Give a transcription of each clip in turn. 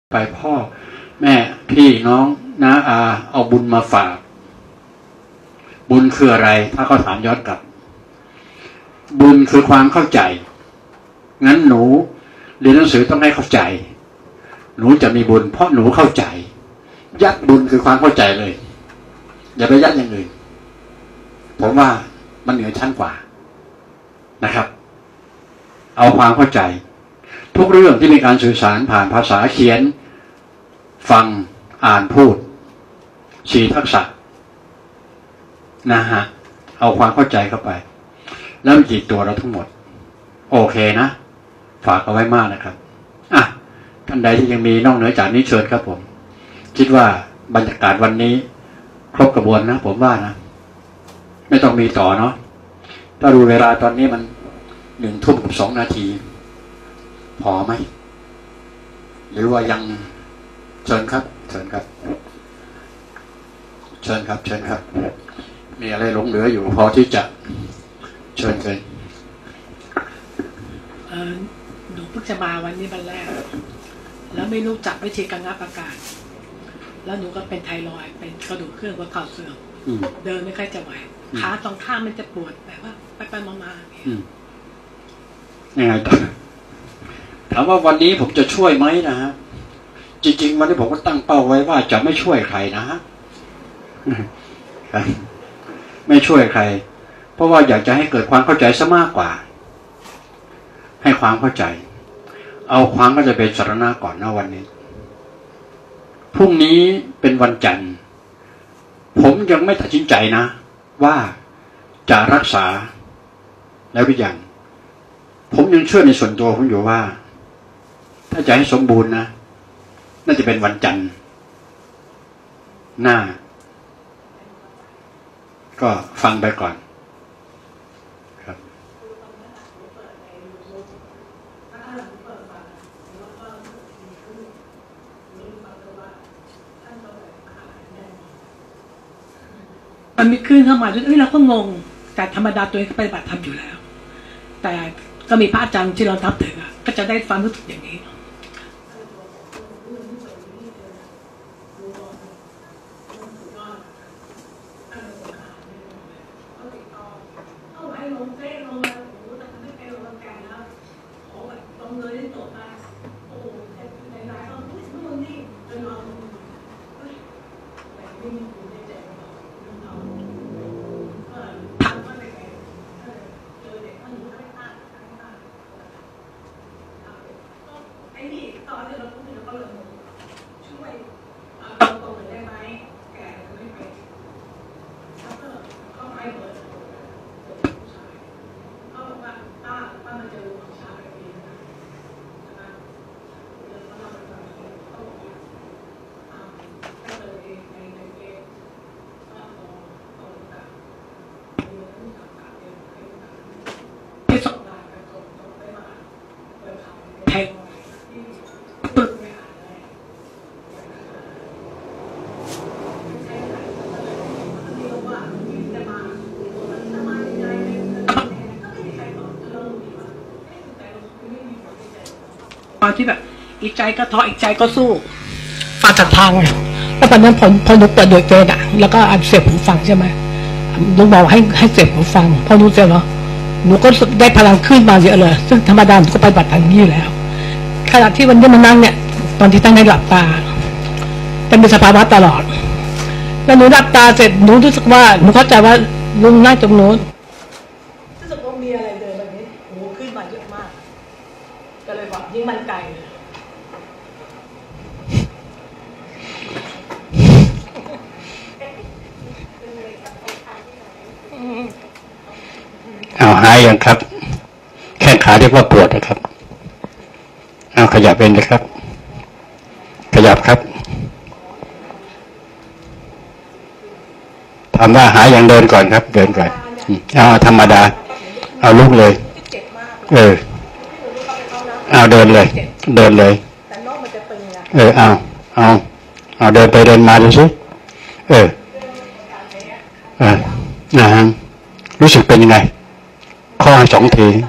ไปพ่อแม่พี่น้องน้าอาเอาบุญมาฝากบุญคืออะไรถ้าเขาถามย้อนกลับบุญคือความเข้าใจงั้นหนูเรียนหนังสือต้องให้เข้าใจหนูจะมีบุญเพราะหนูเข้าใจยัดบุญคือความเข้าใจเลยอย่าไปยัดอย่างอื่นผมว่ามันเหนือชั้นกว่านะครับเอาความเข้าใจทุกเรื่องที่มีการสื่อสารผ่านภาษาเขียนฟังอ่านพูด4ทักษะนะฮะเอาความเข้าใจเข้าไปแล้วมันจิตตัวเราทั้งหมดโอเคนะฝากเอาไว้มากนะครับอ่ะท่านใดที่ยังมีนอกเหนือจากนี้เชิญครับผมคิดว่าบรรยากาศวันนี้ครบกระบวนนะผมว่านะไม่ต้องมีต่อเนาะถ้าดูเวลาตอนนี้มัน1:02 นาทีพอไหมหรือว่ายังเชิญครับเชิญครับเชิญครับเชิญครับมีอะไรหลงเหลืออยู่พอที่จะเชิญเลยหนูเพิ่งจะมาวันนี้วันแรกแล้วไม่รู้จักวิธีการงับอากาศแล้วหนูก็เป็นไทรอยด์เป็นกระดูกเคลื่อนหัวเข่าเสื่อมเดินไม่ค่อยจะไหวขาสองข้างมันจะปวดแบบว่าไปมายังไงต่อถามว่าวันนี้ผมจะช่วยไหมนะฮะจริงๆวันนี้ผมก็ตั้งเป้าไว้ว่าจะไม่ช่วยใครนะฮะไม่ช่วยใครเพราะว่าอยากจะให้เกิดความเข้าใจซะมากกว่าให้ความเข้าใจเอาความเข้าใจเป็นสาระก่อนนะวันนี้พรุ่งนี้เป็นวันจันทร์ผมยังไม่ตัดสินใจนะว่าจะรักษาแล้วหรือยังผมยังเชื่อในส่วนตัวผมอยู่ว่าถ้าจะให้สมบูรณ์นะน่าจะเป็นวันจันทร์หน้าก็ฟังไปก่อนครับมันมีขึ้นเข้ามาด้วยเราก็งงแต่ธรรมดาตัวเองปฏิบัติทำอยู่แล้วแต่ก็มีพระอาจารย์ที่เรานับถือก็จะได้ความรู้สึกอย่างนี้ที่แบบอีกใจก็ท้ออีกใจก็สู้มาจากทางไงแล้วตอนนั้นพอหนูเปิดโดยเจนอ่ะแล้วก็เสียบหูฟังใช่ไหมลุงบอกให้เสียบหูฟังพอหนูเสร็จแล้วหนูก็ได้พลังขึ้นมาเยอะเลยซึ่งธรรมดาหนูก็ไปบัตรทางนี้อยู่แล้วขณะที่วันนี้มานั่งเนี่ยตอนที่ตั้งให้หลับตาจะมีสภาวะตลอดแล้วหนูหลับตาเสร็จหนูรู้สึกว่าหนูเข้าใจว่าลุงนั่งตรงโน้นรู้สึกว่ามีอะไรเดินแบบนี้โอ้ขึ้นมาเยอะมากก็เลยบอกยิ่งมันไกลเอาหายยังครับแค่ขาเรียกว่าปวดนะครับเอาขยับเป็นเลยครับขยับครับทำว่าหายยังเดินก่อนครับเดินก่อนเอาธรรมดาเอาลุกเลยเอาเดินเลยเดินเลยเอาเดินไปเดินมาดูสิรู้สึกเป็นยังไงข้อ2 ที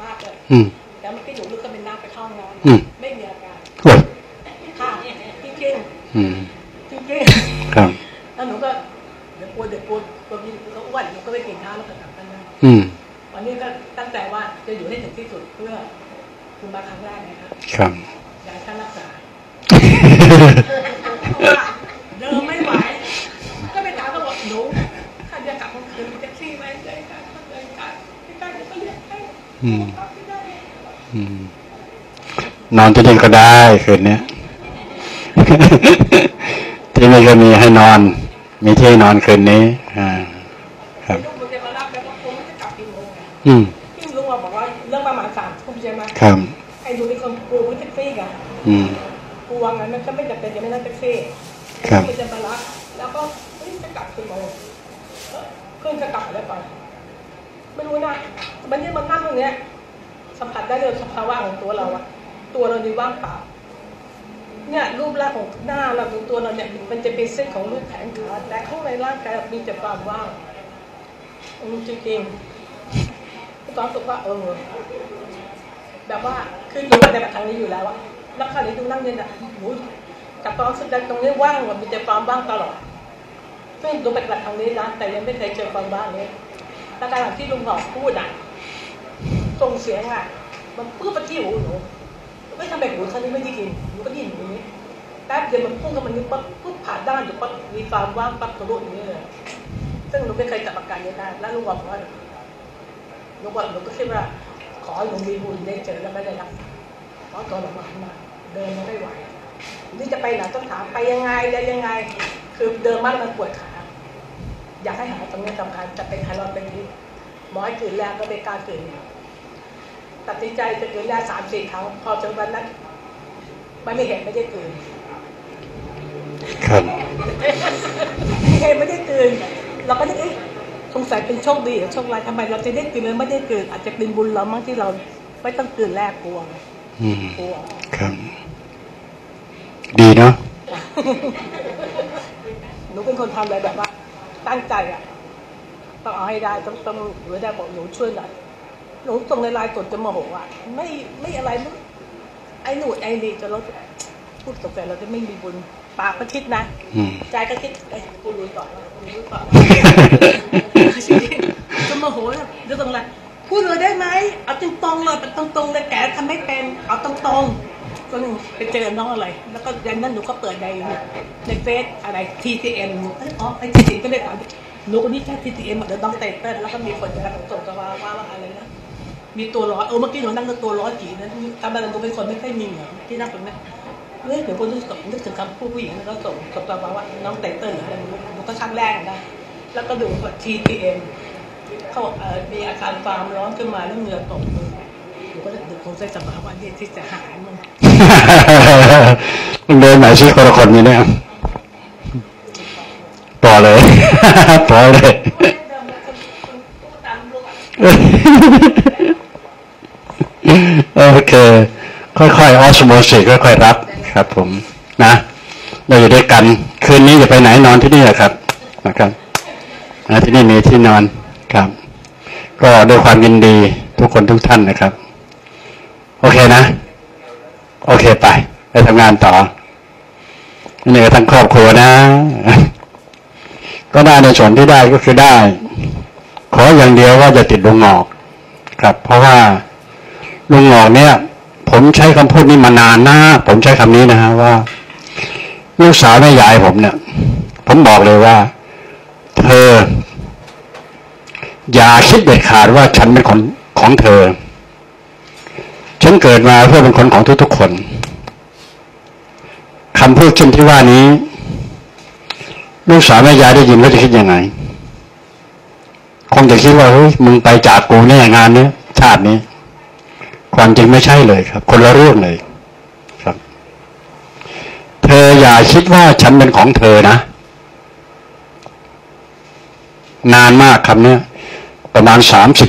มากเลย แล้วเมื่อกี้หนูลุกขึ้นเป็นน้ำไปเข้าห้องน้ำไม่มีอาการค่ะจริงจริงจริงครับแล้วหนูก็เดี๋ยวปวดมีก็อ้วนหนูก็ไปกินข้าวแล้วก็กลับกันนะวันนี้ก็ตั้งใจว่าจะอยู่ให้ถึงที่สุดเพื่อคุณมาครั้งแรกนะครับครับอยากค่ารักษาเดินไม่ไหวก็ไปถามเขาบอกหนูถ้าจะกลับคืนแท็กซี่ไหมได้การได้ก็เรียกให้นอนที่นี่ก็ได้คืนนี้ที่นี่ก็มีให้นอนมีที่นอนคืนนี้ครับที่ลุงบอกว่าเรื่องประมาณ3 ทุ่มใช่ไหมครับไอ้ดูนี่คนกลัวแท็กซี่กันกลัวงั้นมันก็ไม่จำเป็นจะไม่นั่งแท็กซี่มันจะมารับแล้วก็จะกลับกี่โมงขึ้นจะกลับอะไรไปไม่รู้นะมันนี่มันนั่งตรงเนี้ยสัมผัสได้เลยสภาวะของตัวเราอะตัวเรานี่ว่างเปล่าเนี่ยรูปร่างของหน้าเราของตัวเราเนี่ยมันจะเป็นเส้นของรูปแขนขาแต่ข้างในร่างกายมีแต่ความว่างจริงๆตอนสุดว่าแบบว่าคืออยู่ในแบบทางนี้อยู่แล้วอะแล้วคราวนี้ดูนั่งเนี่ยนะกับตอนสุดท้ายตรงนี้ว่างมีแต่ความว่างตลอดซึ่งดูเป็นแบบทางนี้นะแต่ยังไม่เคยเจอความว่างนี้แต่การที่ลุงหอกพูดอะส่งเสียงอะมันปื้อไปที่หูหนูไม่ทำแบบหูท่านนี้ไม่ได้ยินหนูก็ได้ยินอย่างนี้แป๊บเดียวมันพุ่งเข้ามานี่ปั๊บปุ๊บผ่านด้านอยู่ปั๊บมีความว่างปั๊บทะลุอย่างนี้เลยซึ่งหนูไม่เคยจับอาการนี้ได้แล้วลุงบอกว่าหนูก็คิดว่าขอให้หนูมีบุญได้เจอแล้วไม่ได้รับเพราะตอนหลังมาเดินไม่ไหวนี่จะไปไหนต้องถามไปยังไงได้ยังไงคือเดินมันปวดขาอยากให้หายตรงนี้สำคัญจะเป็นไทรอยด์เป็นพิษหมอให้กลืนแรงก็เป็นการกลืนตัดสินใจจะกลืนได้3-4 ครั้งพอจนวันนั้นไม่เห็นไม่ได้กลืนครับไม่ได้กลืนเราก็จะสงสัยเป็นโชคดีหรือโชคร้ายทำไมเราจะได้กลืนหรือไม่ได้กลืนอาจจะเป็นบุญเรามั้งที่เราไม่ต้องกลืนแรกกลัวครับดีเนาะหนูเป็นคนทำอะไรแบบว่าตั้งใจอ่ะต้องเอาให้ได้ต้องหนูได้บอกหนูช่วยหน่อยหนูส่งในไลน์กดจะโมโหอ่ะไม่อะไรไอ้หนูไอ้นี่จะลดพูดกับแฟนเราจะไม่มีบุญปากก็คิดนะใจก็คิดกูรู้ก่อนจะโมโหเรื่องอะไรพูดเลยได้ไหมเอาตรงๆเลยเป็นตรงๆเลยแกทำไม่เป็นเอาตรงๆก็ไปเจอน้องอะไรแล้วก็ยันนั้นหนูก็เปิดในเฟซอะไร TTM ไอ้TTMก็เลยถามหนูคนนี้แค่ TTM เดี๋ยวต้องเตะเต้นแล้วก็มีคนจะส่งจะว่าอะไรนะมีตัวร้อนเมื่อกี้หนูนั่งตัวร้อนจีนั้นทำอะไรหนูเป็นคนไม่ค่อยมีเหงื่อที่นั่งตรงนี้เรื่องเดี๋ยวคนนึกถึงคำพูดผู้หญิงแล้วก็ส่งกับตัวว่าน้องเตะเต้นหรืออะไรหนูก็ชักแรกนะแล้วก็ดูว่า TTM เขามีอาการความร้อนขึ้นมาแล้วเหงื่อตกหนูก็เลยคงใช้สภาวะนี้ที่จะหายมันเดินไหนชื่อคนละคนนี่เนี่ยต่อเลยต่อเลยโอเคค่อยๆออสโมซิสค่อยๆรับครับผมนะเราอยู่ด้วยกันคืนนี้จะไปไหนนอนที่นี่แหละครับนะครับที่นี่มีที่นอนครับก็ด้วยความยินดีทุกคนทุกท่านนะครับโอเคนะโอเคไปทำงานต่อนี่ก็ทั้งครอบครัวนะก็ได้ในส่วนที่ได้ก็คือได้ขออย่างเดียวว่าจะติดลุงงอกครับเพราะว่าลุงงอกเนี่ยผมใช้คำพูดนี้มานานนะผมใช้คำนี้นะฮะว่าลูกสาวแม่ยายผมเนี่ยผมบอกเลยว่าเธออย่าคิดเด็ดขาดว่าฉันเป็นคนของเธอฉันเกิดมาเพื่อเป็นคนของทุกๆคนคำพูดเช่นที่ว่านี้ลูกสาวแม่ยายได้ยินแล้วจะคิดยังไงคงจะคิดว่าเฮ้ยมึงไปจากกูแน่งานนี้ชาตินี้ความจริงไม่ใช่เลยครับคนละเรื่องเลยครับเธออย่าคิดว่าฉันเป็นของเธอนะนานมากคำนี้ประมาณ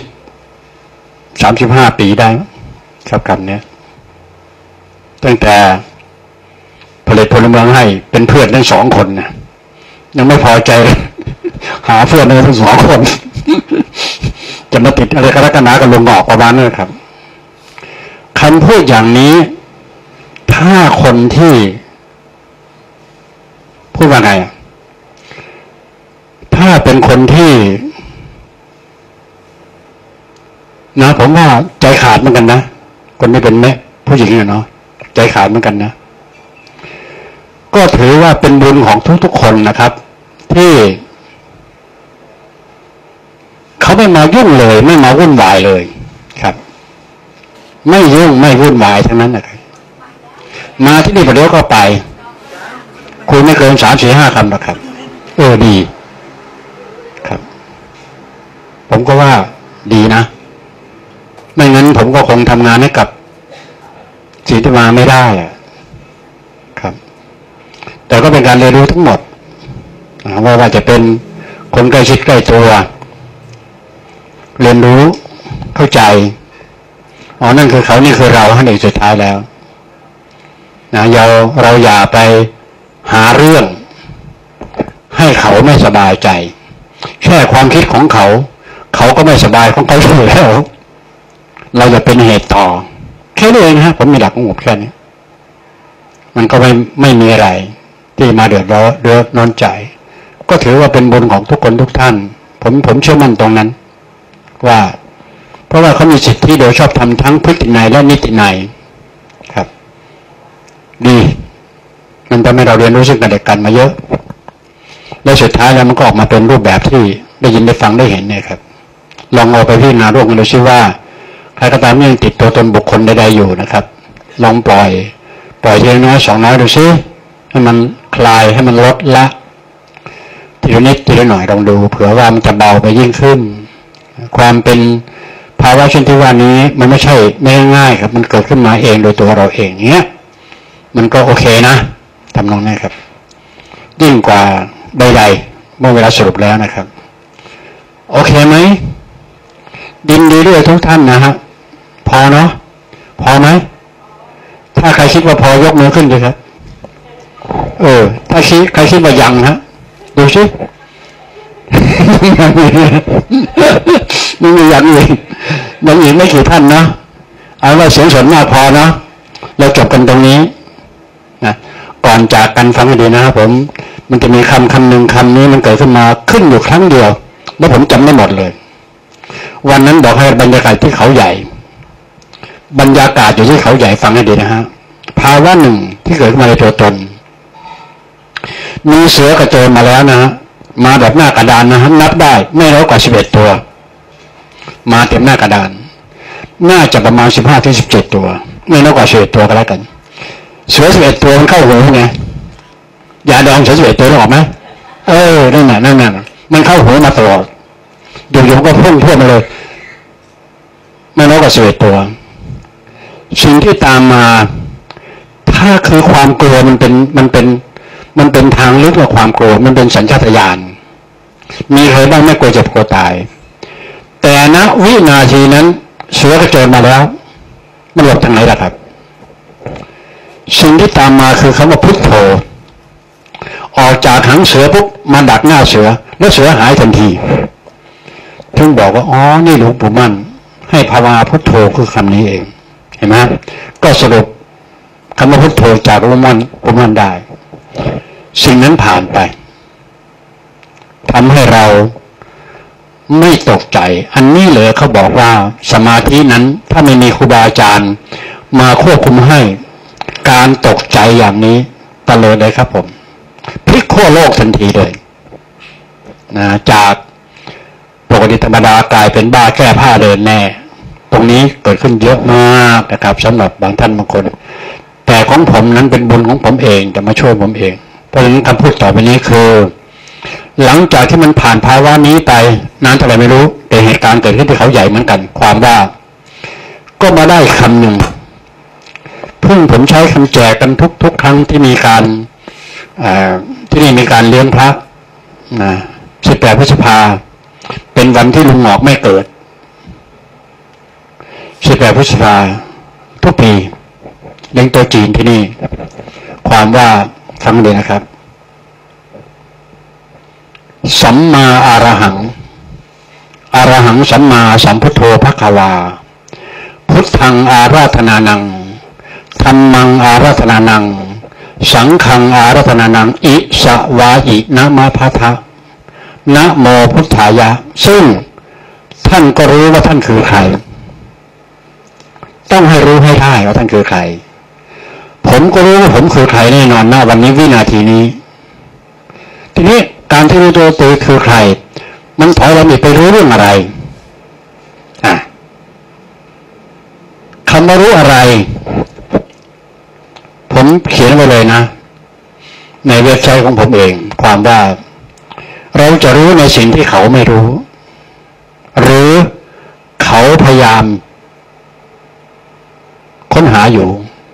35 ปีได้ครับคำนี้ตั้งแต่ผลิตพลเมืองให้เป็นเพื่อนทั้ง2 คนนะยังไม่พอใจหาเพื่อนเลยทั้ง2 คนจะมาติดอะไรกันนักหนากับลุงงอกประมาณนั้นครับำพูดอย่างนี้ถ้าคนที่พูดว่าไงถ้าเป็นคนที่นะผมว่าใจขาดเหมือนกันนะคนที่เป็นแม่ผู้หญิงเนาะใจขาดเหมือนกันนะก็ถือว่าเป็นบุญของทุกๆคนนะครับที่เขาไม่มายุ่งเลยไม่มาวุ่นวายเลยครับไม่ยุ่งไม่วุ่นวายทั้งนั้นนะครับมาที่นี่ประเดี๋ยวก็ไปคุยไม่เกิน3-4-5 คำหรอกครับดีครับผมก็ว่าดีนะไม่งั้นผมก็คงทำงานให้กับศิลมาไม่ได้ครับแต่ก็เป็นการเรียนรู้ทั้งหมดว่าจะเป็นคนใกล้ชิดใกล้ตัวเรียนรู้เข้าใจนั่นคือเขานี่คือเราท่านเองสุดท้ายแล้วนะเราอย่าไปหาเรื่องให้เขาไม่สบายใจแค่ความคิดของเขาก็ไม่สบายของเขาอยู่แล้วเราจะเป็นเหตุต่อแค่นี้เองฮะผมมีหลักของผมแค่นี้มันก็ไม่มีอะไรที่มาเดือดร้อนใจก็ถือว่าเป็นบุญของทุกคนทุกท่านผมเชื่อมั่นตรงนั้นว่าเพราะว่าเขามีสิทธิโดยชอบทำทั้งพฤตินัยและนิตินัยครับดีมันทำให้เราเรียนรู้ซึ่งกันและกันมาเยอะและสุดท้ายแล้วมันก็ออกมาเป็นรูปแบบที่ได้ยินได้ฟังได้เห็นเนี่ยครับลองเอาไปพิจารณาร่วมกันดูซิว่าใครก็ตามยังติดตัวตนบุคคลใดๆอยู่นะครับลองปล่อยทีละน้อย2 น้อยดูซิให้มันคลายให้มันลดละทีละนิดทีละหน่อยลองดูเผื่อว่ามันจะเบาไปยิ่งขึ้นความเป็นภาวะเช่นที่ว่านี้มันไม่ใช่ไม่ง่ายครับมันเกิดขึ้นมาเองโดยตัวเราเองเนี้ยมันก็โอเคนะทำนองนี้ครับยิ่งกว่าใดๆเมื่อเวลาสรุปแล้วนะครับโอเคไหมยินดีด้วยทุกท่านนะฮะพอเนาะพอไหมถ้าใครคิดว่าพอยกมือขึ้นเลยครับถ้าใครคิดว่ายังฮะดูสิมันมีอย่างอื่นไม่กี่ท่านนะเอาว่าเสียงส่วนมากพอเนาะเราจบกันตรงนี้นะก่อนจากกันฟังให้ดีนะครับผมมันจะมีคำหนึ่งคำนี้มันเกิดขึ้นมาขึ้นอยู่ครั้งเดียวแล้วผมจำไม่หมดเลยวันนั้นบอกให้บรรยากาศที่เขาใหญ่บรรยากาศอยู่ที่เขาใหญ่ฟังให้ดีนะฮะภาวะหนึ่งที่เกิดขึ้นมาในตัวตนมีเสือกระโจนมาแล้วนะฮะมาแบบหน้ากระดานนะฮะนับได้ไม่น้อยกว่า11 ตัวมาเต็มหน้ากระดานน่าจะประมาณ15-17 ตัวไม่น้อยกว่า11 ตัวก็แล้วกันเสือ11 ตัวมันเข้าหูไงยาดองเสือ11 ตัวได้ออกไหมนั่นน่ะมันเข้าหูมาตลอดอยู่ๆก็พุ่งมาเลยไม่น้อยกว่า11 ตัวสิ่งที่ตามมาถ้าคือความกลัวมันเป็นทางลึกกว่าความกลัวมันเป็นสัญชาตญาณมีใครบ้างไม่กลัวเจ็บกลัวตายแต่ณวินาทีนั้นเสือกระโจนมาแล้วมันหลบทางไหนล่ะครับสิ่งที่ตามมาคือคำว่าพุทโธออกจากหางเสือปุ๊บมาดักหน้าเสือแล้วเสือหายทันทีถึงบอกว่านี่หลวงปู่มั่นให้ภาวนาพุทโธคือคำนี้เองเห็นไหมก็สรุปคำว่าพุทโธจากหลวงปู่มั่นได้สิ่งนั้นผ่านไปทำให้เราไม่ตกใจอันนี้เลยเขาบอกว่าสมาธินั้นถ้าไม่มีครูบาอาจารย์มาควบคุมให้การตกใจอย่างนี้ตะเลิดเลยครับผมพลิกขั้วโลกทันทีเลยนะจากปกติธรรมดากลายเป็นบ้าแก้ผ้าเดินแน่ตรงนี้เกิดขึ้นเยอะมากนะครับสำหรับบางท่านบางคนแต่ของผมนั้นเป็นบุญของผมเองจะมาช่วยผมเองเพราะฉะนั้นคำพูดต่อไปนี้คือหลังจากที่มันผ่านภาวะนี้ไปนานเท่าไหร่ไม่รู้แต่เหตุการณ์เกิดขึ้นที่เขาใหญ่เหมือนกันความว่าก็มาได้คำหนึ่งผมใช้คำแจกกันทุกครั้งที่มีการที่นี่มีการเลี้ยงพระ18 พฤษภาเป็นวันที่ลุงหงอกไม่เกิด18 พฤษภาทุกปีเลี้ยงตัวจีนที่นี่ความว่าฟังดีนะครับสัมมาอรหังสัมมาสัมพุทโธภควา ผพุทธังอาราธนานังธัมมังอาราธนานังสังฆังอาราธนานังอิสวาอินะมะพะทะนะโมพุทธายะซึ่งท่านก็รู้ว่าท่านคือใครต้องให้รู้ให้ได้ว่าท่านคือใครผมก็รู้ว่าผมคือใครแน่นอนนะวันนี้วินาทีนี้ทีนี้การที่รู้ตัวคือใครมันถอยเราไปรู้เรื่องอะไรคำว่ารู้อะไรผมเขียนไว้เลยนะในเว็บไซต์ของผมเองความว่าเราจะรู้ในสิ่งที่เขาไม่รู้หรือเขาพยายามค้นหาอยู่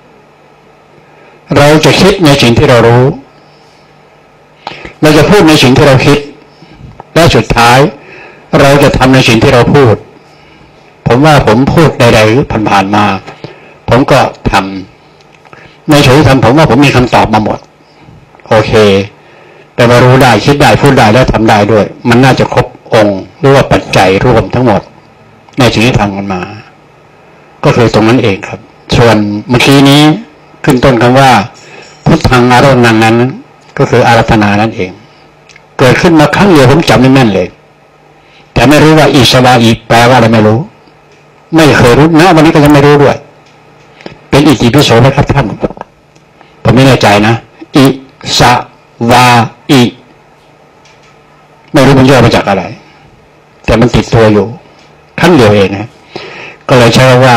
เราจะคิดในสิ่งที่เรารู้เราจะพูดในสิ่งที่เราคิดและสุดท้ายเราจะทำในสิ่งที่เราพูดผมว่าผมพูดใดๆผ่านๆมาผมก็ทำในสิ่งที่ทำผมว่าผมมีคำตอบมาหมดโอเคแต่มารู้ได้คิดได้พูดได้และทำได้ด้วยมันน่าจะครบองค์หรือว่าปัจจัยรวมทั้งหมดในสิ่งที่ทำกันมาก็คือตรงนั้นเองครับส่วนเมื่อกี้นี้ขึ้นต้นคำว่าพุทธังอาราธนานั้นก็คืออาราธนานั่นเองเกิดขึ้นมาครั้งเดียวผมจำไม่แม่นเลยแต่ไม่รู้ว่าอิสวาอิแปลว่าอะไรไม่รู้ไม่เคยรู้นะวันนี้ก็ยังไม่รู้ด้วยเป็นอิติปิโสไหมครับท่านผมไม่แน่ใจนะอิสวาอิไม่รู้มันย่อมาจากอะไรแต่มันติดตัวอยู่ครั้งเดียวเองนะก็เลยใช้ว่า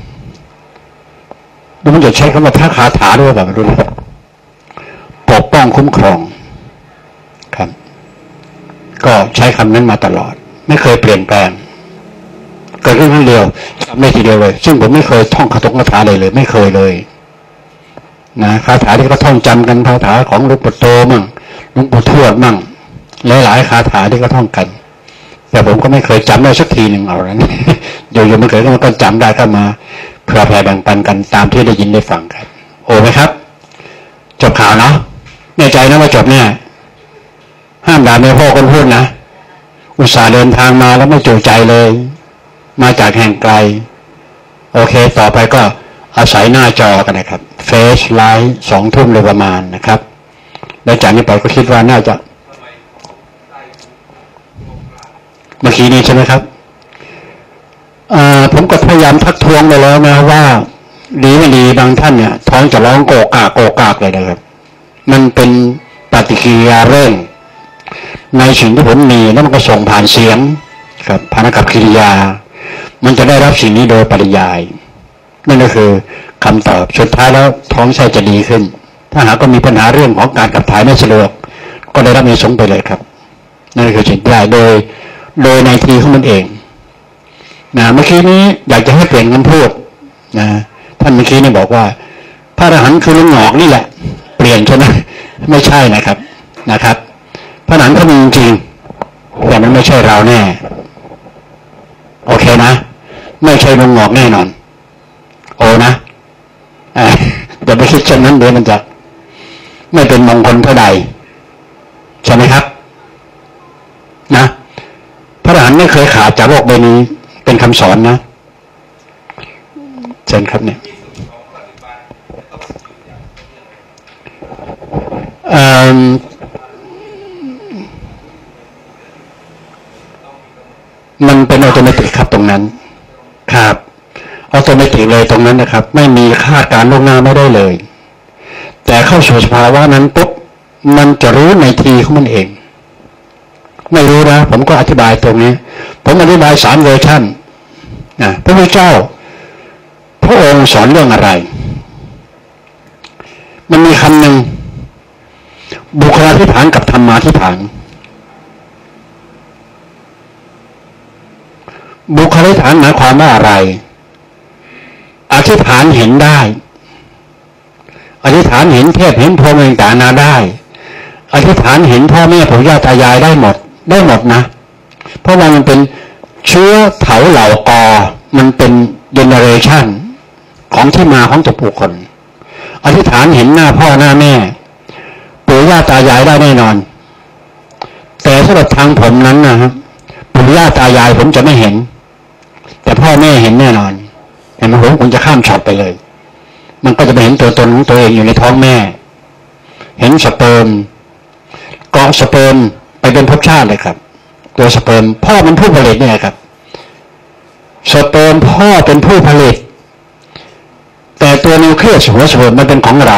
มันจะใช้คำว่าพระคาถาด้วยแบบไม่รู้นะปกป้องคุ้มครองครับก็ใช้คำนั้นมาตลอดไม่เคยเปลี่ยนแปลงเกิดขึ้นครั้งเดียวทำได้ทีเดียวเลยซึ่งผมไม่เคยท่องคาถาเลยไม่เคยเลยนะคาถาที่เขาท่องจำกันคาถาของหลวงปู่โตมั่งหลวงปู่ทวดมั่งหลายๆคาถาที่เขาท่องกันแต่ผมก็ไม่เคยจำได้สักทีหนึ่งเอาแล้วนี่อยู่ๆมันเกิดขึ้นก็จำได้ก็มาเผื่อแผ่แบ่งปันกันตามที่ได้ยินได้ฟังกันโอ้ไหมครับจบข่าวเนาะแน่ใจนะว่าจบเนี่ยห้ามด่าแม่พ่อคนพูดนะอุตส่าห์เดินทางมาแล้วไม่จูใจเลยมาจากแห่งไกลโอเคต่อไปก็อาศัยหน้าจอกันนะครับเฟซไลฟ์20 ทุ่มโดยประมาณนะครับแล้วจากนี้ไปก็คิดว่าน่าจะเมื่อกี้นี้ใช่ไหมครับผมก็พยายามทักท้วงไปแล้วนะว่าดีไม่ดีบางท่านเนี่ยท้องจะร้องโกกากเลยนะครับมันเป็นปฏิกิริยาเร่งในสิ่งที่ผมมีแล้วมันก็ส่งผ่านเสียงครับผ่านกับกิริยามันจะได้รับสิ่งนี้โดยปริยายนั่นก็คือคำตอบสุดท้ายแล้วท้องไส้จะดีขึ้นถ้าหากก็มีปัญหาเรื่องของการขับถ่ายไม่สะดวกก็ได้รับในสงไปเลยครับนั่นคือสิ่งที่ได้โดยในทีของมันเองนะเมื่อกี้นี้อยากจะให้เปลี่ยนคำพูดนะท่านเมื่อกี้นี่บอกว่าพระอรหันต์คือลุงหงอกนี่แหละเปลี่ยนใช่ไหมไม่ใช่นะครับพระอรหันต์เขามีจริงแต่มันไม่ใช่เราแน่โอเคนะไม่ใช่ลุงหงอกแน่นอนโอ้นะอย่าไปคิดเช่นนั้นเดี๋ยวมันจะไม่เป็นมงคลเท่าใดใช่ไหมครับนะพระอรหันต์ไม่เคยขาดจากโลกใบนี้เป็นคำสอนนะเช่นครับเนี่ยมันเป็นออโตเมติกครับตรงนั้นครับออโตเมติกเลยตรงนั้นนะครับไม่มีคาดการล่วงหน้าไม่ได้เลยแต่เข้าสู่สภาวะนั้นปุ๊บมันจะรู้ในทีของมันเองไม่รู้นะผมก็อธิบายตรงนี้ผมอธิบาย3 เวอร์ชันนะพระพุทธเจ้าพระองค์สอนเรื่องอะไรมันมีคำหนึ่งบุคลาธิฐานกับธรรมาธิฐานบุคลาธิฐานหมายความว่าอะไรอธิษฐานเห็นได้อธิษฐานเห็นเทพเห็นพรหมต่างๆได้อธิษฐานเห็นพ่อแม่ปู่ย่าตายายได้หมดนะเพราะว่ามันเป็นเชื้อเถาเหล่ากอมันเป็นเจเนอเรชันของที่มาของตัวบุคคลอธิษฐานเห็นหน้าพ่อหน้าแม่ปู่ย่าตายายได้แน่นอนแต่สำหรับทางผมนั้นนะครับปู่ย่าตายายผมจะไม่เห็นแต่พ่อแม่เห็นแน่นอนเห็นไหมของคุณจะข้ามช็อตไปเลยมันก็จะไปเห็นตัวตนของตัวเองอยู่ในท้องแม่เห็นสเปิร์มเกาะสเปิร์มไปเป็นภพชาติเลยครับตัวสเปิร์มพ่อเป็นผู้ผลิตเนี่ยครับสเปิร์มพ่อเป็นผู้ผลิตแต่ตัวนิวเคลียสหัวสเปิร์มมันเป็นของเรา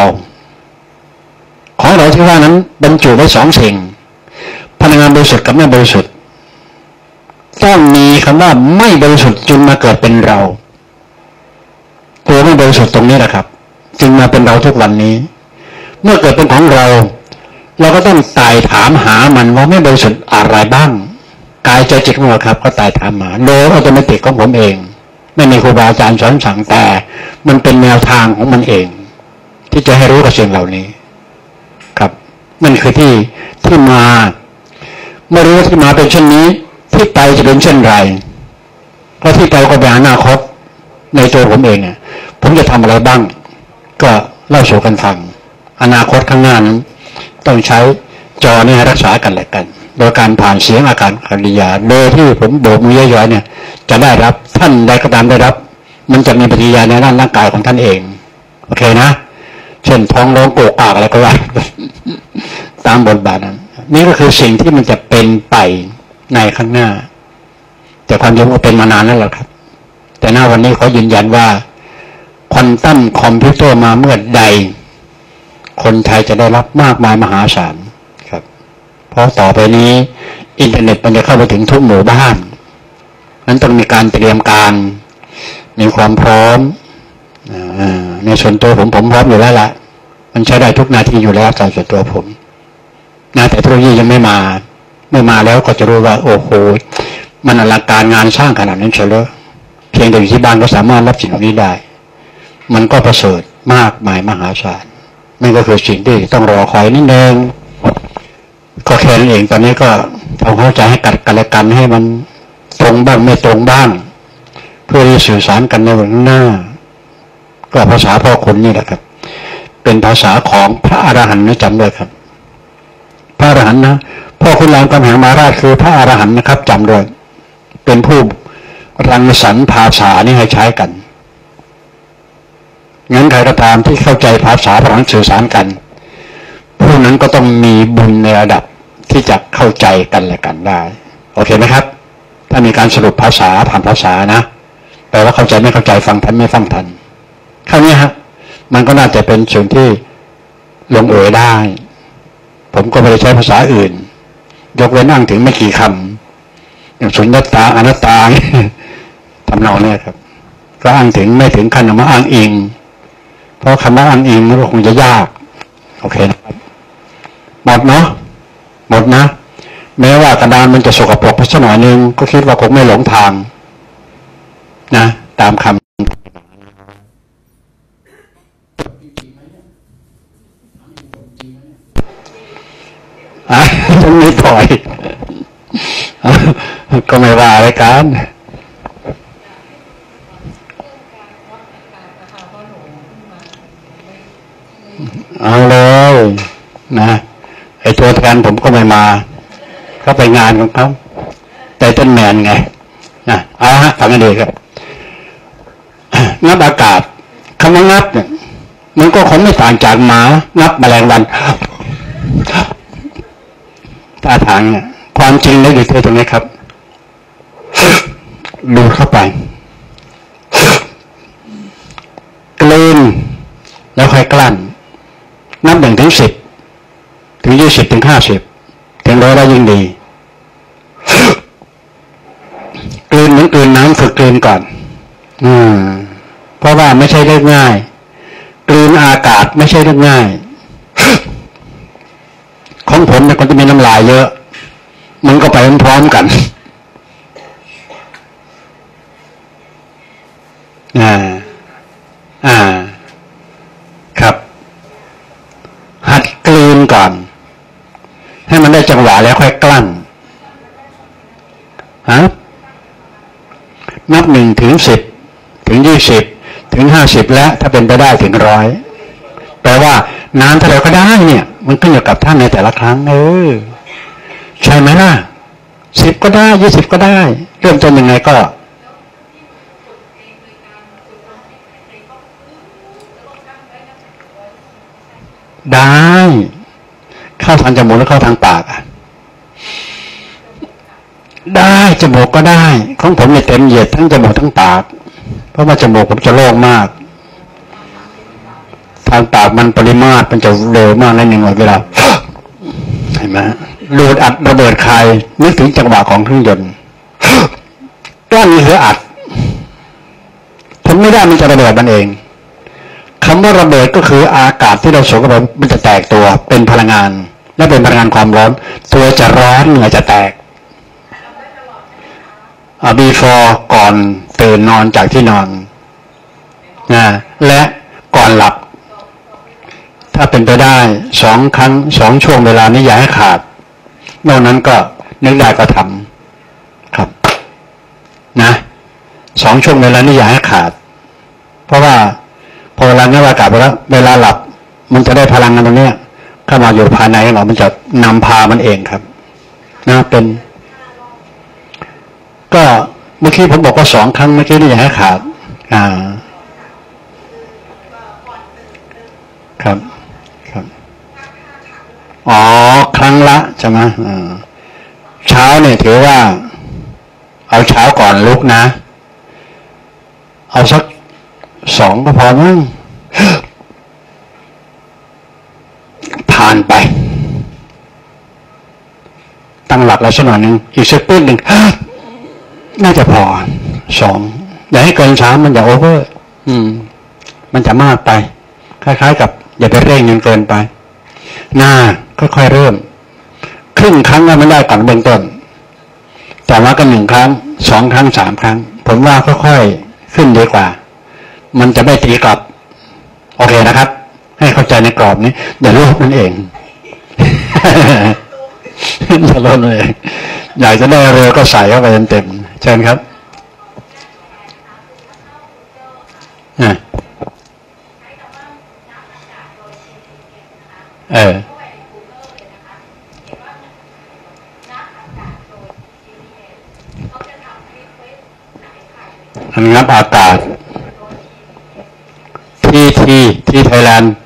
ที่ว่านั้นบรรจุไว้2 สิ่งพลังงานบริสุทธิ์กับไม่บริสุทธิ์ต้องมีคำว่าไม่บริสุทธิ์จึงมาเกิดเป็นเราตัวไม่บริสุทธิ์ตรงนี้แหละครับจึงมาเป็นเราทุกวันนี้เมื่อเกิดเป็นของเราเราก็ต้องไต่ถามหามันว่าไม่บริสุทธิ์อะไรบ้างกายใจจิตของเราครับก็ไต่ถามหาโดยอัตโนมัติของผมเองไม่มีครูบาอาจารย์สอนสั่งแต่มันเป็นแนวทางของมันเองที่จะให้รู้กับสิ่งเหล่านี้ครับนั่นคือที่มาเมื่อรู้ว่าที่มาเป็นเช่นนี้ที่ไปจะเป็นเช่นไรเพราะที่ไปก็เป็นอนาคตในตัวผมเองเนี่ยผมจะทำอะไรบ้างก็เล่าสู่กันฟังอนาคตข้างหน้านั้นต้องใช้จอเนี่ยรักษากันและกันโดยการผ่านเสียงอาการกิริยาโดยที่ผมโบกมือย่อยๆเนี่ยจะได้รับท่านใดก็ตามได้รับมันจะมีปฏิกิริยาในร่างกายของท่านเองโอเคนะเช่นท้องร้องโกกอากอะไรก็ว่าตามบทบาทนั้นนี่ก็คือสิ่งที่มันจะเป็นไปในข้างหน้าแต่ความจริงมันเป็นมานานแล้วแหละครับแต่หน้าวันนี้เขายืนยันว่าควอนตัมคอมพิวเตอร์มาเมื่อใดคนไทยจะได้รับมากมายมหาศาลครับเพราะต่อไปนี้อินเทอร์เน็ตมันจะเข้าไปถึงทุกหมู่บ้านนั้นต้องมีการเตรียมการมีความพร้อมในส่วนตัวผมพร้อมอยู่แล้วละมันใช้ได้ทุกนาทีอยู่แล้วจากส่วนตัวผมนะแต่เทคโนโลยียังไม่มาเมื่อมาแล้วก็จะรู้ว่าโอ้โหมันอลังการงานสร้างขนาดนั้นเฉยเลยเพียงแต่อยู่ที่บ้านก็สามารถรับสิ่งเหล่านี้ได้มันก็ประเสริฐมากมายมหาศาลนั่นก็คือสิ่งที่ต้องรอคอยนิดนึงก็แค่นั้นเองตอนนี้ก็ทำเข้าใจให้กันและกันให้มันตรงบ้างไม่ตรงบ้างเพื่อที่สื่อสารกันในวันหน้าก็ภาษาพ่อคุณนี่แหละครับเป็นภาษาของพระอรหันต์นะจำด้วยครับพระอรหันต์นะพ่อคุณรามคำแหงมหาราชคือพระอรหันต์นะครับจำด้วยเป็นผู้รังสรรค์ภาษานี้ให้ใช้กันงั้นใครก็ตามที่เข้าใจภาษาพลังสื่อสารกันผู้นั้นก็ต้องมีบุญในระดับที่จะเข้าใจกันและกันได้โอเคไหมครับถ้ามีการสรุปภาษาผ่านภาษานะแปลว่าเข้าใจไม่เข้าใจฟังทันไม่ฟังทันคราวนี้ฮะมันก็น่าจะเป็นส่วนที่ลงเอยได้ผมก็ไม่ได้ใช้ภาษาอื่นยกเว้นอ้างถึงไม่กี่คำอย่างสุญญตาอนัตตาทำนองนี้ครับก็อ้างถึงไม่ถึงขั้นมาอ้างอิงเพราะคำว่าอ้างอิงมันก็คงจะยากโอเคนะครับหมดเนาะหมดนะแม้ว่ากระดานมันจะสกปรกไปสักหน่อยนึงก็คิดว่าคงไม่หลงทางนะตามคำฉันไม่ปล่อยก็ไม่ว่าอะไรกันเอาเลยนะไอ้ตัวแทนผมก็ไม่มาเขาไปงานของเขาแต่ต้นแมนไงนะเอาฮะฟังกันดีครับงับอากาศคำว่างับเนี่ยมันก็คงไม่ต่างจากหมางับแมลงวันท่าทางเนี่ยความจริงแล้วอยู่ที่ตรงนี้ครับดูเข้าไปกลืนแล้วค่อยกลั้นนับ1 ถึง 10ถึง20ถึง50ถึง100ได้ยิ่งดีกลืนเหมือนกลืนน้ำฝึกกลืนก่อนเพราะว่าไม่ใช่เรื่องง่ายกลืนอากาศไม่ใช่เรื่องง่ายของผมเนี่ยก็จะมีน้ำลายเยอะมันก็ไปพร้อมกันครับหัดกลืนก่อนให้มันได้จังหวะแล้วค่อยกลั้นนับ1 ถึง 10ถึง20ถึง50และถ้าเป็นไปได้ถึง100แปลว่านานเท่าไหร่ก็ได้เนี่ยมันขึ้นอยู่กับท่านในแต่ละครั้งใช่ไหมล่ะ10ก็ได้20ก็ได้เริ่มต้นยังไงก็ได้เข้าทางจมูกแล้วเข้าทางปากได้จมูกก็ได้ของผมเนี่ยเต็มเหยียดทั้งจมูกทั้งปากเพราะว่าจมูกผมจะโล่งมากทางปากมันปริมาตรมันจะเร็วมากในหนึ่งเวลาเห็นไหมรูดอัดระเบิดคายนึกถึงจังหวะของเครื่องยนต์กลั้นเหืออัดทนไม่ได้มันจะระเบิดมันเองคำว่าระเบิดก็คืออากาศที่เราสูดเข้าไปมันจะแตกตัวเป็นพลังงานและเป็นพลังงานความร้อนตัวจะร้อนเหงื่อจะแตกbefore ก่อนตื่นนอนจากที่นอนและก่อนหลับถ้าเป็นไปได้2 ครั้ง 2 ช่วงเวลานี้อย่าให้ขาดนอกนั้นก็นึกได้ก็ทำครับนะ2 ช่วงเวลานี้อย่าให้ขาดเพราะว่าพอเวลานี้อากาศไปแล้วเวลาหลับมันจะได้พลังงานตรงนี้เข้ามาอยู่ภายในของเรามันจะนำพามันเองครับนะเป็นก็เมื่อกี้ผมบอกว่า2 ครั้งเมื่อกี้นี่อย่าให้ขาดครับครับอ๋อครั้งละใช่ไหมเช้าเนี่ยถือว่าเอาเช้าก่อนลุกนะเอาสัก2ก็พอมั้งผ่านไปตั้งหลักแล้วสักหน่อยนึงอีกสักปื้นหนึ่งน่าจะพอ2อย่าให้เกิน3มันจะโอเวอร์มันจะมากไปคล้ายๆกับอย่าไปเร่งจนเกินไปค่อยๆเริ่มครึ่งครั้งก็ไม่ได้ก่อนเบื้องต้นแต่ว่าก็1 ครั้ง 2 ครั้ง 3 ครั้งผมว่าค่อยๆขึ้นดีกว่ามันจะไม่ตีกลับโอเคนะครับให้เข้าใจในกรอบนี้อย่าโลภนั่นเองอย่าโลภนั่นเองอยากจะได้เร็วก็ใส่เข้าไปเต็มๆเชิญครับงับอากาศที่ไทยแลนด์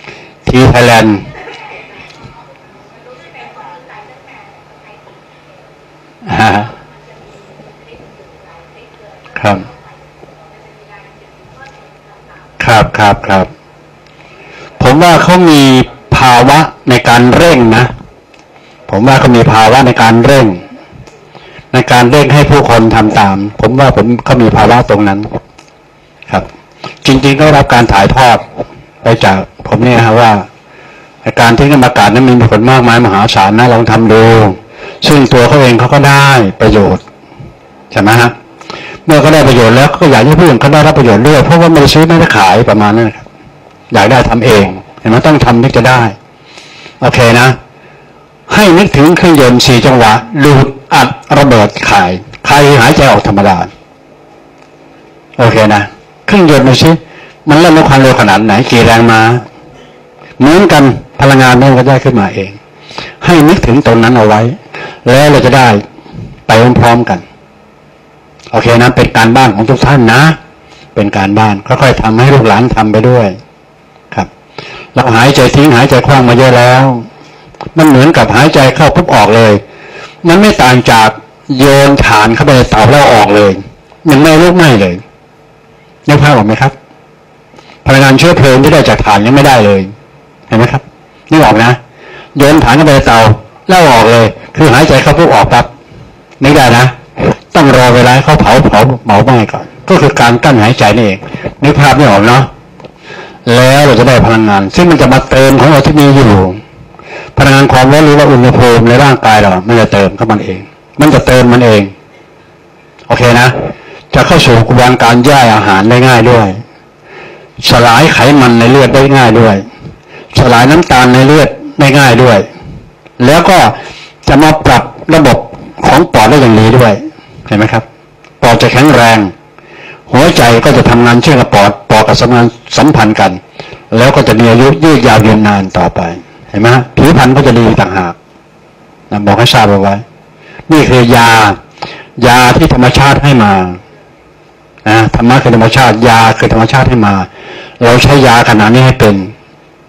ครับผมว่าเขามีภาวะในการเร่งนะผมว่าเขามีภาวะในการเร่งให้ผู้คนทำตามผมว่าเขามีภาวะตรงนั้นครับจริงๆก็รับการถ่ายทอดไปจากผมเนี่ยครับว่าการทิ้งอากาศนั้นมีผลมากมายมหาศาลนะลองทำดูซึ่งตัวเขาเองเขาก็ได้ประโยชน์ใช่ไหมฮะเมื่อเขาได้ประโยชน์แล้วก็อยากให้ผู้อื่นเขาได้รับประโยชน์ด้วยเพราะว่าไม่ได้ซื้อไม่ได้ขายประมาณนั้นครับอยากได้ทำเองเห็นไหมต้องทำถึงจะได้โอเคนะให้นึกถึงเครื่องยนต์4 จังหวะดูดอัดระเบิดขายใครหายใจออกธรรมดาโอเคนะเครื่องยนต์มันมันเล่นด้วยความเร็วขนาดไหนกี่แรงม้าเหมือนกันพลังงานมันก็ได้ขึ้นมาเองให้นึกถึงตรงนั้นเอาไว้แล้วเราจะได้ไปพร้อมๆกันโอเคนะเป็นการบ้านของทุกท่านนะเป็นการบ้านค่อยๆทำให้ลูกหลานทำไปด้วยครับเราหายใจทิ้งหายใจคว่ำมาเยอะแล้วมันเหมือนกับหายใจเข้าปุ๊บออกเลยมันไม่ต่างจากโยนถ่านเข้าไปในเตาแล้วออกเลยยังไม่ลุกไหม้เลยนึกภาพออกไหมครับพลังงานเชื้อเพลิงที่ได้จากถ่านยังไม่ได้เลยเห็นไหมครับนึกออกนะโยนถ่านเข้าไปในเตาแล้วออกเลยคือหายใจเข้าปุ๊บออกปั๊บนึกได้นะต้องรอเวลาเขาเผาไหม้ก่อนก็คือการกั้นหายใจนี่เองนึกภาพไม่ออกเนาะแล้วเราจะได้พลังงานซึ่งมันจะมาเติมของเราที่มีอยู่พลังงานความร้อนหรือว่าอุณหภูมิในร่างกายเรามันจะเติมเข้ามันเองมันจะเติมมันเองโอเคนะจะเข้าสู่กระบวนการย่อยอาหารได้ง่ายด้วยสลายไขมันในเลือดได้ง่ายด้วยสลายน้ำตาลในเลือดได้ง่ายด้วยแล้วก็จะมาปรับระบบของปอดได้อย่างดีด้วยเห็นไหมครับปอดจะแข็งแรงหัวใจก็จะทำงานเชื่อมกับปอดกับสัมพันธ์กันแล้วก็จะมีอายุยืดยาวยืนนานต่อไปเห็นไหมผิวพรรณก็จะดีต่างหากนะบอกให้ทราบเอาไว้นี่คือยาที่ธรรมชาติให้มาธรรมะคือธรรมชาติยาคือธรรมชาติให้มาเราใช้ยาขนาดนี้ให้เป็น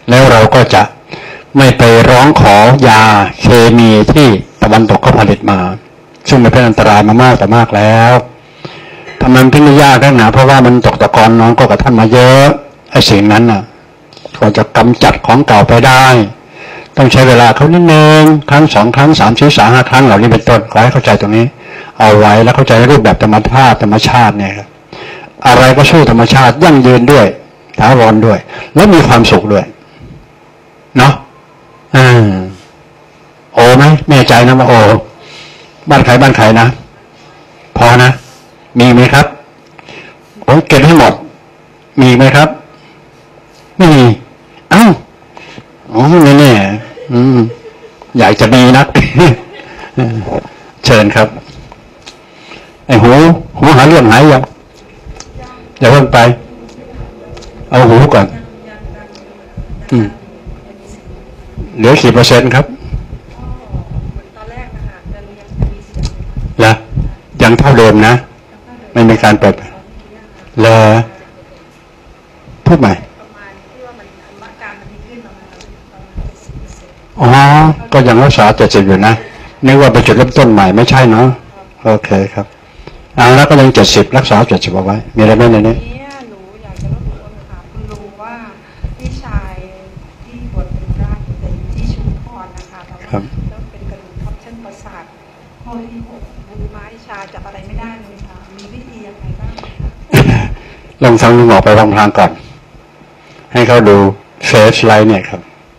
แล้วเราก็จะไม่ไปร้องขอยาเคมีที่ตะวันตกเขาผลิตมาซึ่งมันเป็นอันตรายมามากแต่มากแล้วทำไมมันไม่ยากนักหนาเพราะว่ามันตกตะกอนน้องก็กับท่านมาเยอะไอ้สิ่งนั้นน่ะก็จะกำจัดของเก่าไปได้ต้องใช้เวลาเขานิดนึงครั้ง2 ครั้ง3 4 5 5 ครั้งเหล่านี้เป็นต้นขอให้เข้าใจตรงนี้เอาไว้แล้วเข้าใจรูปแบบธรรมชาติเนี่ยครับอะไรก็สู้ธรรมชาติยั่งยืนด้วยถาวรด้วยและมีความสุขด้วยเนาะโอไหมแน่ใจนะว่าโอบ้านใครนะพอนะมีไหมครับผมเก็บให้หมดมีไหมครับไม่มีเอ้าอ๋อไม่แน่อยากจะมีนัก เชิญครับไอ้หูหาเรื่องหายยังอย่าเพิ่งไปเอาหูก่อนเหลือกี่%ครับตอนแรกนะคะยังมีเสียงละยังเท่าเดิมนะไม่มีการเปิดละพูดใหม่ประมาณที่ว่ามันอาการมันดีขึ้นประมาณ70% อ๋อก็ยังรักษา70อยู่นะนึกว่าไปจุดเริ่มต้นใหม่ไม่ใช่เนาะโอเคครับเอาแล้วก็ยัง70รักษา70เอาไว้มีอะไรไหมในนี้หนูอยากจะรบกวนถามคุณลุงว่าพี่ชายที่ปวดเป็นร่างแต่อยู่ที่ชุมพรนะคะแล้วเป็นกระดูกทับเส้นประสาทข้อที่6มือไม้ชาจับอะไรไม่ได้เลยค่ะมีวิธียังไงบ้างลองฟังลุงออกไปพลางๆก่อนให้เขาดูเฟซไลน์เนี่ยครับ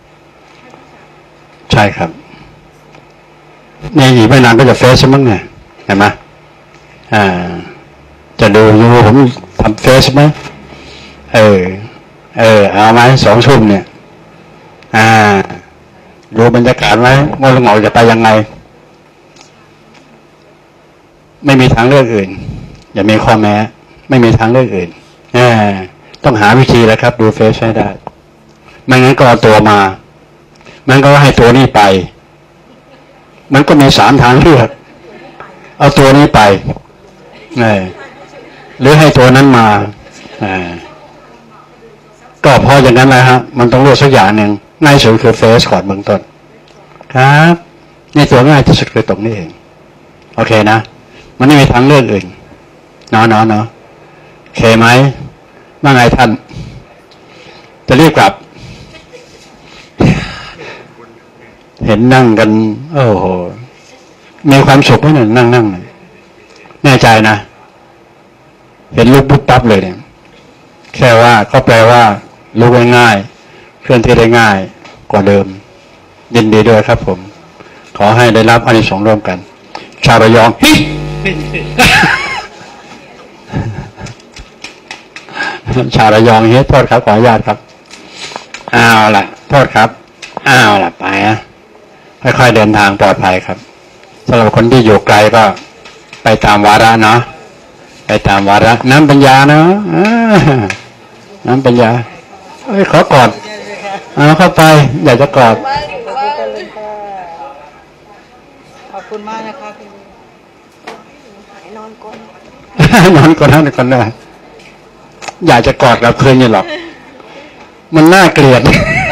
ใช่ครับนี่อีกไม่นานก็จะเฟซใช่มั้งเนี่ยเห็นไหมจะดูผมทำเฟซไหมเอาไหม2 ทุ่มเนี่ยดูบรรยากาศไหมว่าลุงออกจะไปยังไงไม่มีทางเลือกอื่นอย่ามีข้อแม้ไม่มีทางเลือกอื่นต้องหาวิธีแล้วครับดูเฟซให้ได้ไม่งั้นก็เอาตัวมามันก็ให้ตัวนี้ไปมันก็มี3 ทางเลือกเอาตัวนี้ไปหรือให้ตัวนั้นมาก็พออย่างนั้นแหละฮะมันต้องเลือกสักอย่างหนึ่งง่ายสุดคือเฟซก่อนเบื้องต้นครับนี่ตัวง่ายที่สุดคือตรงนี้เองโอเคนะมันไม่มีทางเลือกอื่นเนาะโอเคไหมว่าไงท่านจะรีบกลับเห็นนั่งกันโอ้โหมีความสุขไหมเนี่ยนั่งแน่ใจนะเห็นลุกปุ๊บปั๊บเลยเนี่ยแค่ว่าก็แปลว่าลุกง่ายๆเคลื่อนที่ได้ง่ายกว่าเดิมยินดีด้วยครับผมขอให้ได้รับอานิสงส์ร่วมกันชาวระยองชาวระยองเฮ้ยโทษครับขออนุญาตครับเอาล่ะโทษครับเอาล่ะไปค่อยๆเดินทางปลอดภัยครับสำหรับคนที่อยู่ไกลก็ไปตามวาระเนาะไปตามวาระน้ำปัญญาเนาะน้ำปัญญาขอกอดเข้าไปอยากจะกอดขอบคุณมากนะคะคุณหายนอนก่อนได้อยากจะกอดกับคืนนี่หรอกมันน่าเกลียด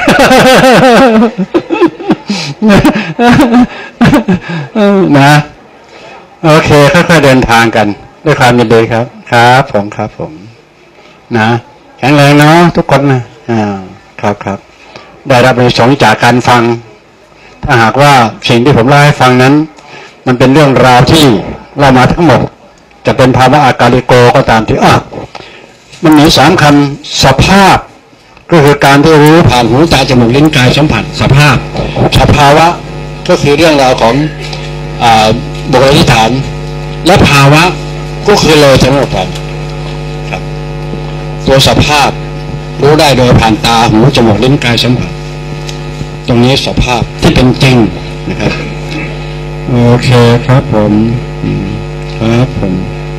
นะโอเคค่อยๆเดินทางกันด้วยความยินดีครับผมนะแข็งแรงเนาะทุกคนนะครับได้รับประโยชน์จากการฟังถ้าหากว่าสิ่งที่ผมเล่าให้ฟังนั้นมันเป็นเรื่องราวที่เล่ามาทั้งหมดจะเป็นภาวะอาการิโกก็ตามที่มันมี3 คำสภาพก็คือการที่รู้ผ่านหูตาจมูกลิ้นกายสัมผัสสภาวะก็คือเรื่องราวของบุคลิกฐานและภาวะก็คือเลยทั้งหมดครับตัวสภาพรู้ได้โดยผ่านตาหูจมูกลิ้นกายสัมผัสตรงนี้สภาพที่เป็นจริงนะครับโอเคครับผมครับผม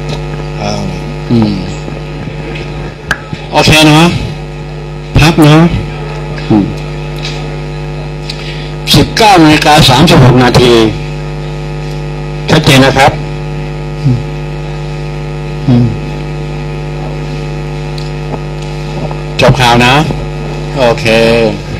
โอเคเนาะพักเนาะ19:36 นาทีชัดเจนนะครับจบข่าวนะโอเค